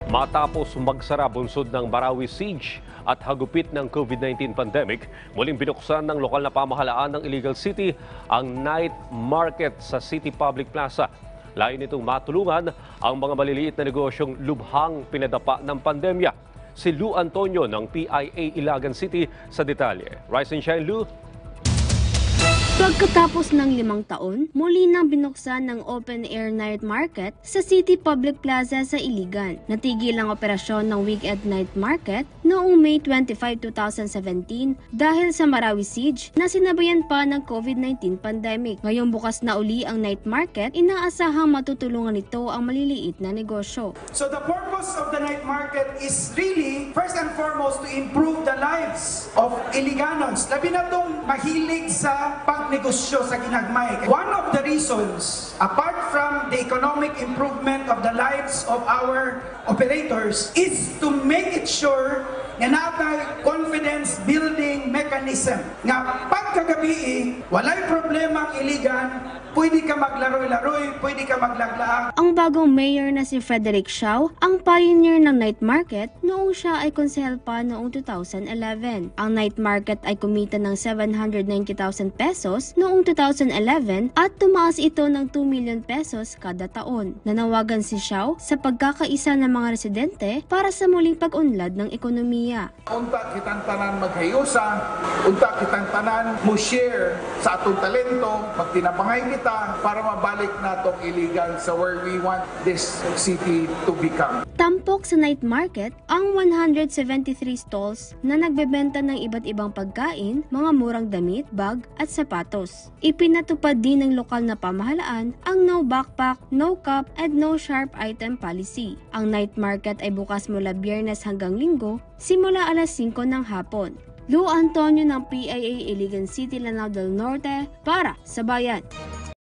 Matapos magsara bunsod ng Marawi Siege at hagupit ng COVID-19 pandemic, muling binuksan ng lokal na pamahalaan ng Iligan City ang night market sa City Public Plaza. Layo nitong matulungan ang mga maliliit na negosyong lubhang pinadapa ng pandemya. Si Lou Antonio ng PIA Iligan City sa detalye. Rise and shine, Lou. Pagkatapos ng 5 taon, muli nang binuksan ng open-air night market sa City Public Plaza sa Iligan. Natigil ang operasyon ng weekend night market noong May 25, 2017 dahil sa Marawi Siege na sinabayan pa ng COVID-19 pandemic. Ngayong bukas na uli ang night market, inaasahang matutulungan nito ang maliliit na negosyo. So the purpose of the night market is really, first and foremost, to improve the lives of Iliganos. Labi na itong mahilig sa pagnegosyo sa ginagmay. One of the reasons, apart from the economic improvement of the lives of our operators, is to make it sure nga natay confidence building mechanism. Nga pagkagabi, walay problema ang Iligan, pwede ka maglaroy-laroy, pwede ka maglaglaang. Ang bagong mayor na si Frederick Siao ang pioneer ng night market noong siya ay konsehal pa noong 2011. Ang night market ay kumita ng 790,000 pesos noong 2011 at tumaas ito ng 2 million pesos kada taon. Nanawagan si Siao sa pagkakaisa ng mga residente para sa muling pag-unlad ng ekonomiya. Unta kitang tanan maghayusa, unta kitang tanan mo share sa atong talento, magtinabangay kita para mabalik natong Iligan sa where we want this city to become. Tampok sa night market ang 173 stalls na nagbebenta ng iba't ibang pagkain, mga murang damit, bag at sapatos. Ipinatupad din ng lokal na pamahalaan ang no backpack, no cup and no sharp item policy. Ang night market ay bukas mula Biyernes hanggang Linggo, simula alas 5 ng hapon. Lou Antonio ng PIA Iligan City, Lanao del Norte para sa Bayan.